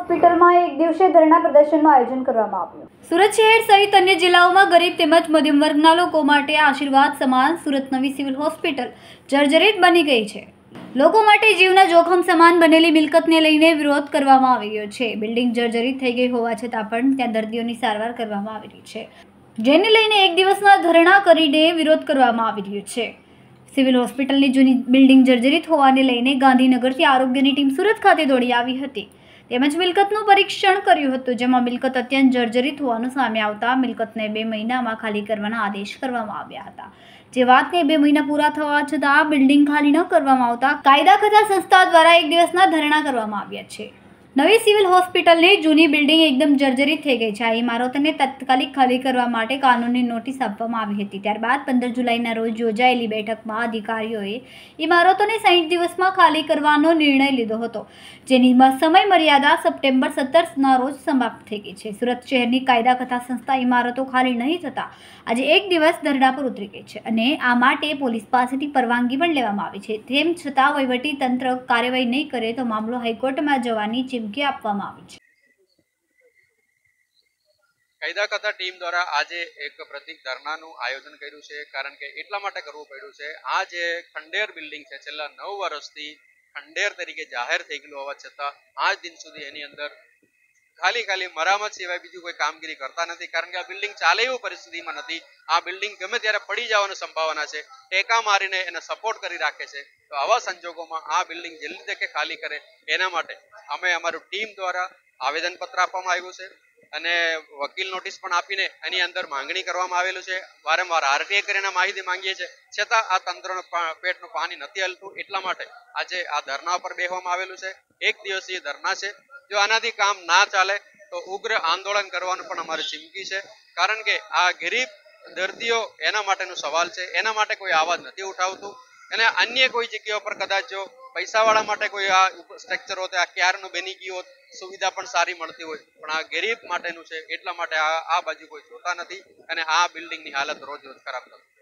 હોસ્પિટલમાં એક દિવસીય ધરણા પ્રદર્શનનું આયોજન કરવામાં આવ્યું। સુરત શહેર સહિત અન્ય જિલ્લાઓમાં ગરીબ તેમજ મધ્યમ વર્ગના લોકો માટે આશીર્વાદ સમાન સુરત નવી સિવિલ હોસ્પિટલ જર્જરિત બની ગઈ છે। લોકો માટે જીવના જોખમ સમાન બનેલી મિલકતને લઈને વિરોધ કરવામાં આવી રહ્યો છે। બિલ્ડિંગ જર્જરિત થઈ ગઈ હોવા છતાં પણ ત્યાં દર્દીઓની સારવાર કરવામાં આવી રહી છે, જેને લઈને એક દિવસના ધરણા કરીને વિરોધ કરવામાં આવી રહ્યો છે। સિવિલ હોસ્પિટલની જૂની બિલ્ડિંગ જર્જરિત હોવાને લઈને ગાંધીનગરથી આરોગ્યની ટીમ સુરત ખાતે દોડી આવી હતી, તેમજ મિલકતનું પરીક્ષણ કર્યું હતું, જેમાં મિલકત અત્યંત જર્જરિત હોવાનું સામે આવતા મિલકતને 2 મહિનામાં ખાલી કરવાના આદેશ કરવામાં આવ્યા હતા। જે વાતને 2 મહિના પૂરા થવા છતાં બિલ્ડિંગ ખાલી ન કરવામાં આવતા કાયદા કથા સંસ્થા દ્વારા એક દિવસના ધરણા કરવામાં આવ્યા છે। નવી સિવિલ હોસ્પિટલની જૂની બિલ્ડિંગ એકદમ જર્જરિત થઈ ગઈ છે। આ ઇમારતને તાત્કાલિક ખાલી કરવા માટે કાનૂની નોટિસ આપવામાં આવી હતી। ત્યારબાદ 15 જુલાઈના રોજ યોજાયેલી બેઠકમાં અધિકારીઓએ ઇમારતોને 60 દિવસમાં ખાલી કરવાનો નિર્ણય લીધો હતો, જેની સમય મર્યાદા સપ્ટેમ્બર 17ના રોજ સમાપ્ત થઈ ગઈ છે। સુરત શહેરની કાયદા કથા સંસ્થા ઇમારતો ખાલી નહીં થતા આજે એક દિવસ ધરણા પર ઉતરી ગઈ છે અને આ માટે પોલીસ પાસેથી પરવાનગી પણ લેવામાં આવી છે। તેમ છતાં વહીવટી તંત્ર કાર્યવાહી નહીં કરે તો મામલો હાઈકોર્ટમાં જવાની ચીમકી આપવામાં આવી છે। કાયદા કથા ટીમ દ્વારા આજે એક પ્રતિક ધરણાનું આયોજન કર્યું છે, કારણ કે એટલા માટે કરવું પડ્યું છે। આ જે ખંડેર બિલ્ડિંગ છે, છેલ્લા 9 વર્ષથી ખંડેર તરીકે જાહેર થઈ ગયેલું હોવા છતાં આજ દિન સુધી એની અંદર ખાલી મરામત સિવાય બીજું કોઈ કામગીરી કરતા નથી, કારણ કે આ બિલ્ડિંગ ચાલે એવી પરિસ્થિતિમાં નથી। આ બિલ્ડિંગ ગમે ત્યારે પડી જવાની સંભાવના છે, ટેકા મારીને એને સપોર્ટ કરી રાખે છે। તો આવા સંજોગોમાં આ બિલ્ડિંગ જલ્દી તકે ખાલી કરે એના માટે અમે અમારું ટીમ દ્વારા આવેદનપત્ર આપવામાં આવ્યું છે અને વકીલ નોટિસ પણ આપીને એની અંદર માંગણી કરવામાં આવેલું છે। વારંવાર આરટીઆઈ કરીને માહિતી માંગીએ છીએ, છતાં આ તંત્રનું પેટનું પાણી નથી હલતું। એટલા માટે આજે આ ધરણા પર બેસવામાં આવેલું છે। એક દિવસીય ધરણા છે। જો આનાથી કામ ના ચાલે તો ઉગ્ર આંદોલન કરવાનું પણ અમારી ચીમકી છે, કારણ કે આ ગરીબ દર્દીઓ એના માટેનો સવાલ છે, એના માટે કોઈ અવાજ નથી ઉઠાવતું। અને અન્ય કોઈ જગ્યાઓ પર કદાચ જો પૈસાવાળા માટે કોઈ આ સ્ટ્રક્ચર હોત, આ ક્યારનું બની ગયું હોત, સુવિધા પણ સારી મળતી હોય, પણ આ ગરીબ માટેનું છે, એટલા માટે આ બાજુ કોઈ જોતા નથી અને આ બિલ્ડિંગની હાલત રોજ રોજ ખરાબ થતી।